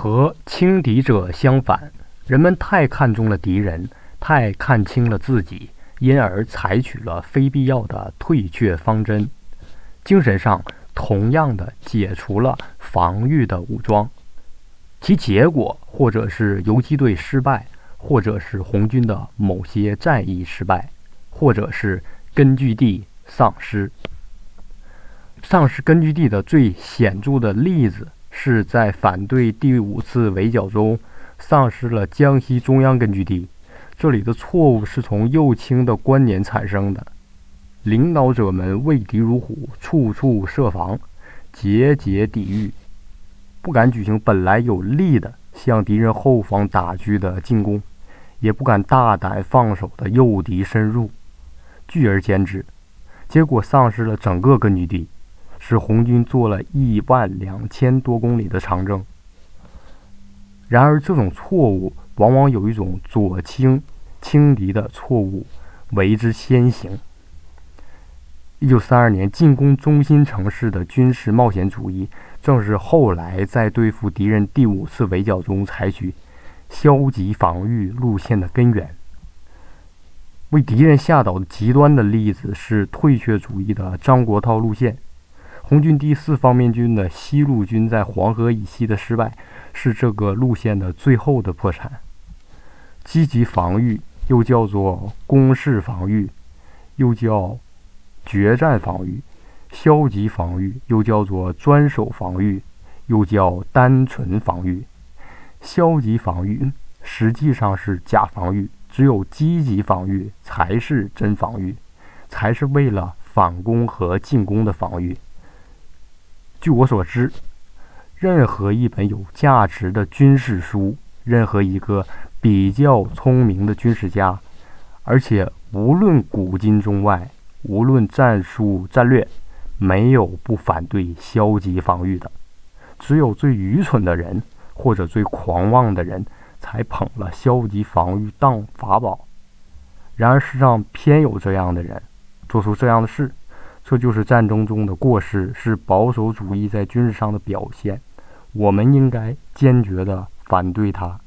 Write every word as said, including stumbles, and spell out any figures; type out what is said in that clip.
和轻敌者相反，人们太看重了敌人，太看清了自己，因而采取了非必要的退却方针。精神上同样的解除了防御的武装，其结果或者是游击队失败，或者是红军的某些战役失败，或者是根据地丧失。丧失根据地的最显著的例子是在反对第五次围剿中丧失了江西中央根据地。这里的错误是从右倾的观念产生的，领导者们畏敌如虎，处处设防，节节抵御，不敢举行本来有利的向敌人后方打去的进攻，也不敢大胆放手的诱敌深入。聚而歼之，结果丧失了整个根据地，使红军做了一万两千多公里的长征。然而这种错误往往有一种左倾轻敌的错误为之先行。一九三二年进攻中心城市的军事冒险主义，正是后来在对付敌人第五次围剿中采取消极防御路线的根源。为敌人下岛的极端的例子是退却主义的张国焘路线。红军第四方面军的西路军在黄河以西的失败，是这个路线的最后的破产。积极防御又叫做攻势防御，又叫决战防御；消极防御又叫做专守防御，又叫单纯防御。消极防御实际上是假防御，只有积极防御才是真防御，才是为了反攻和进攻的防御。据我所知，任何一本有价值的军事书，任何一个比较聪明的军事家，而且无论古今中外，无论战术战略，没有不反对消极防御的。只有最愚蠢的人或者最狂妄的人才捧了消极防御当法宝。然而世上偏有这样的人做出这样的事，这就是战争中的过失，是保守主义在军事上的表现。我们应该坚决地反对它。